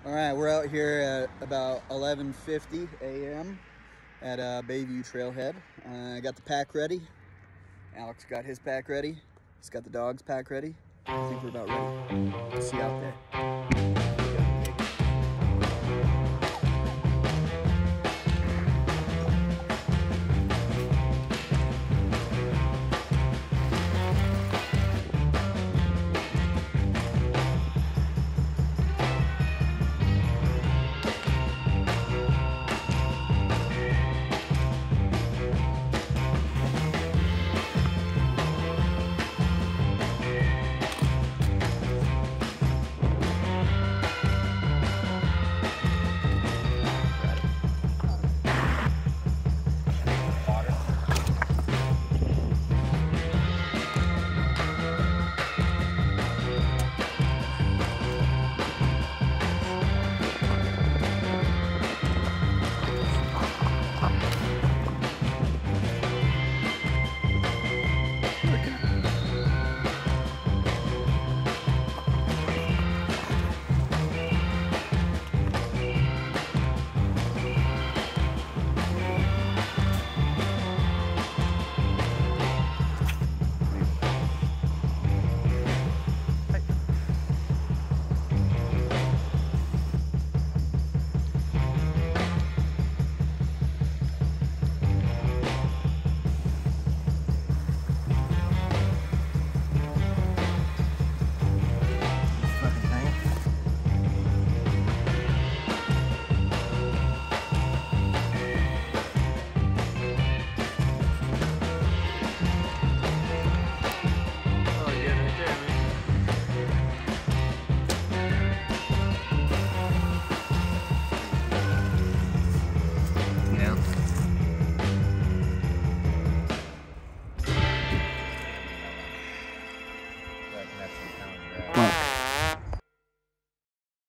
All right, we're out here at about 11:50 a.m. at Bayview Trailhead. I got the pack ready. Alex got his pack ready. He's got the dog's pack ready. I think we're about ready. Let's see out there.